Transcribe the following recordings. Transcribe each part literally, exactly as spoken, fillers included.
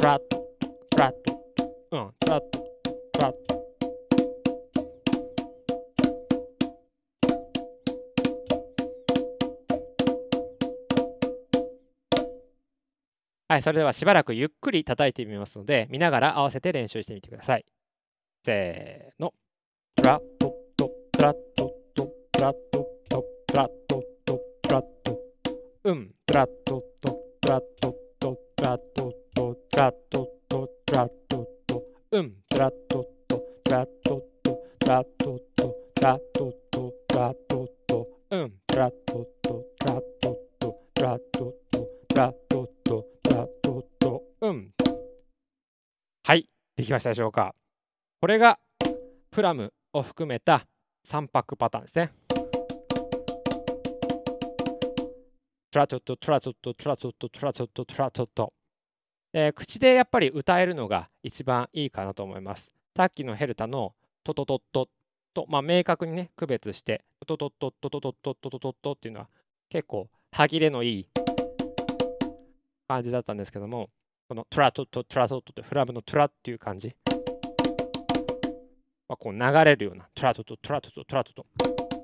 トラット、トラット、うん、トラット、トラット。はい、それではしばらくゆっくり叩いてみますので、見ながら合わせて練習してみてください。せーの。トラットトトラットトトラットトトラットトトラット。うん、トラットトトラットトトラットトトラットトトラットト。うん、トラットトトラットトトラットトトラットトトラットト。うん、トラットトトラットトトラットトトラットトトラットト。うん。はい、できましたでしょうか。これがプラムを含めたさん拍パターンですね。トラトトトラトトトラトトトラトトトラトト。えー、口でやっぱり歌えるのが一番いいかなと思います。さっきのヘルタのトトトットと、まあ、明確にね区別してトトトットトトトットトトトットっていうのは結構歯切れのいい感じだったんですけども、このトラトトトラトトってフラムのトラっていう感じ、まあ、こう流れるようなトラトトトラトトトラトト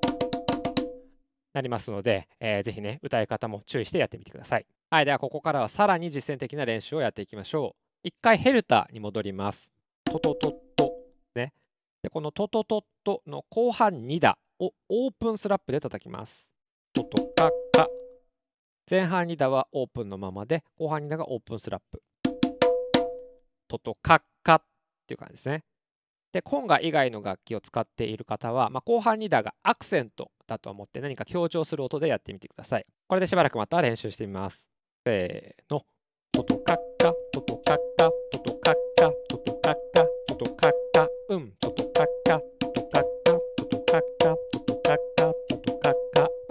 なりますので、えー、ぜひね歌い方も注意してやってみてください。はい、ではここからはさらに実践的な練習をやっていきましょう。一回ヘルタに戻ります。トトトットね。でこのトトトットの後半に打をオープンスラップで叩きます。トトカカ。前半に打はオープンのままで、後半に打がオープンスラップ。トトカッカっていう感じですね。で、コンガ以外の楽器を使っている方は、まあ、後半に打がアクセントだと思って何か強調する音でやってみてください。これでしばらくまた練習してみます。せーの。トトカッカ、トトカッカ、トトカッカ、トトカッカ、トトカッカ、うん、トトカッカ、トトカッカ、トトカッカ、トトカッカ、トトカッカ、うん。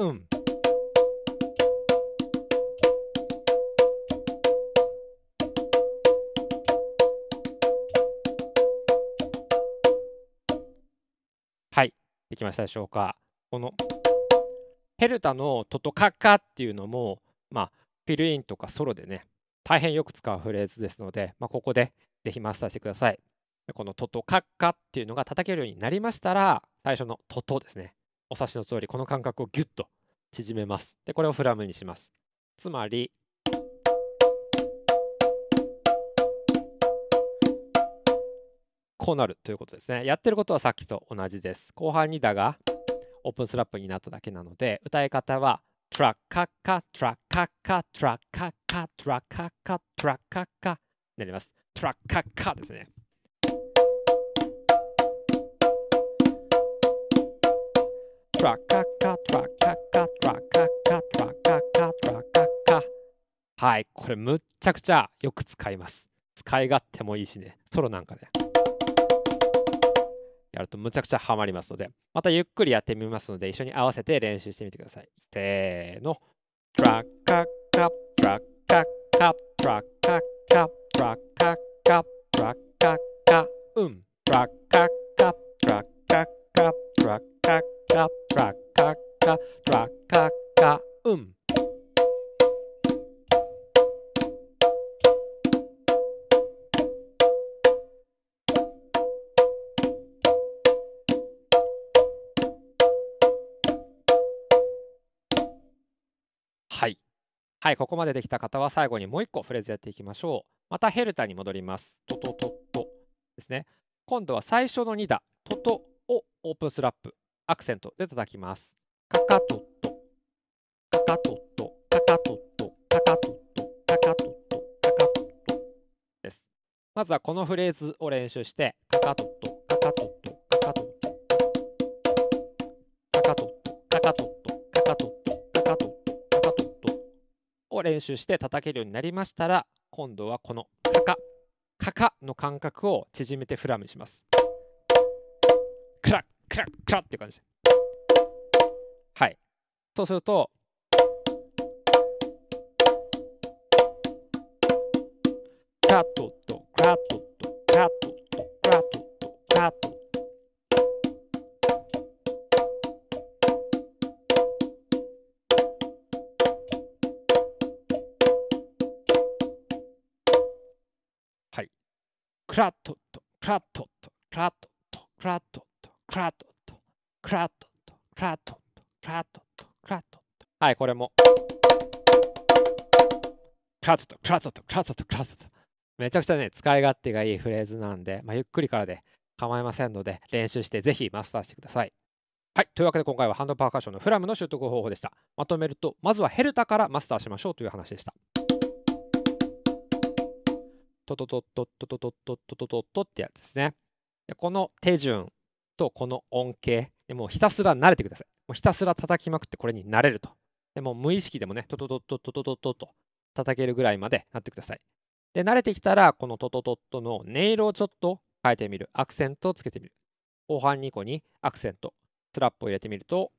はい、できましたでしょうか。このヘルタのトトカッカっていうのも、まあ、フィルインとかソロでね、大変よく使うフレーズですので、まあ、ここでぜひマスターしてください。このトトカッカっていうのが叩けるようになりましたら、最初のトトですね。お察しの通り、この間隔をギュッと縮めます。で、これをフラムにします。つまり、こうなるということですね。やってることはさっきと同じです。後半に打がオープンスラップになっただけなので、歌い方はトラッカッカトラッカッカトラッカッカトラッカッカトラッカッカになります。トラッカッカですね。トラッカッカトラッカッカトラッカッカトラッカッカトラッカッカ。はい、これむっちゃくちゃよく使います。使い勝手もいいしね、ソロなんかでやるとむちゃくちゃハマりますので、またゆっくりやってみますので、一緒に合わせて練習してみてください。せーの。トラッカッカトラッカッカトラッカッカトラッカッカトラッカッカ、うん。トラッカッカトラッカッカトラッカッカトラッカッカトラッカッカ、うん。はい。はい、ここまでできた方は最後にもう一個フレーズやっていきましょう。またヘルタに戻ります。トトトトですね。今度は最初のに打、トトをオープンスラップ、アクセントで叩きます。カカトト、カカトト、カカトト、カカトト、カカトト、カカトトです。まずはこのフレーズを練習して、カカトト、カカトト、カカトト、カカトト、カカトト、カカトト、カカトト、カカトトを練習して叩けるようになりましたら、今度はこのカカ、カカの間隔を縮めてフラムにします。クラックラックラッっていう感じで。はい。そうすると、クラットとクラットとクラットとクラットとクラットと。 クラットット、クラットット、クラットット、クラットット、クラットット、クラットット、クラットット、クラットット、クラットット。はい、これも。クラットット、クラットット、クラットット、クラットット。めちゃくちゃね、使い勝手がいいフレーズなんで、まあ、ゆっくりからで構いませんので、練習してぜひマスターしてください。はい。というわけで今回はハンドパーカッションのフラムの習得方法でした。まとめると、まずはヘルタからマスターしましょうという話でした。トトトトトトトトトトトトってやつですね。でこの手順とこの音形でもうひたすら慣れてください。もうひたすら叩きまくってこれに慣れると。でもう無意識でもね、トトトトトトトトと叩けるぐらいまでなってください。で、慣れてきたら、このトトトトの音色をちょっと変えてみる。アクセントをつけてみる。後半にこにアクセント、スラップを入れてみると、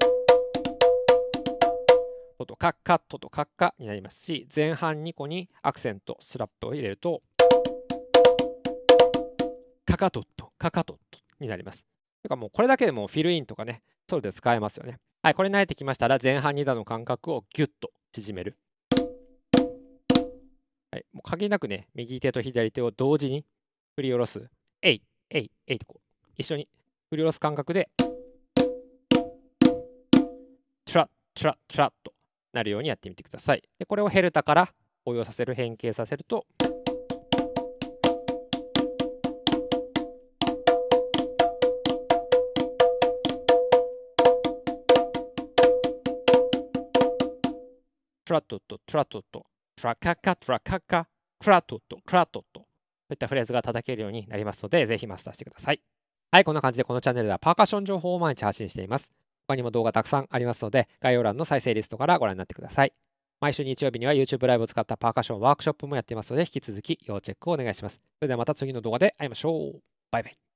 トトカッカトトカッカになりますし、前半にこにアクセント、スラップを入れると、カカトット、カカトットになります。てかもうこれだけでもフィルインとかね、ソロで使えますよね。はい、これ慣れてきましたら、前半に打の間隔をギュッと縮める。はい、もう限りなくね、右手と左手を同時に振り下ろす。えい、えい、えいとこう、一緒に振り下ろす感覚で、トラッ、トラッ、トラッとなるようにやってみてください。でこれをヘルタから応用させる、変形させると、トラットとトラットと、トラカカ、トラカカ、クラットとクラットと、そういったフレーズが叩けるようになりますので、ぜひマスターしてください。はい、こんな感じでこのチャンネルではパーカッション情報を毎日発信しています。他にも動画たくさんありますので、概要欄の再生リストからご覧になってください。毎週日曜日には YouTube ライブを使ったパーカッションワークショップもやっていますので、引き続き要チェックをお願いします。それではまた次の動画で会いましょう。バイバイ。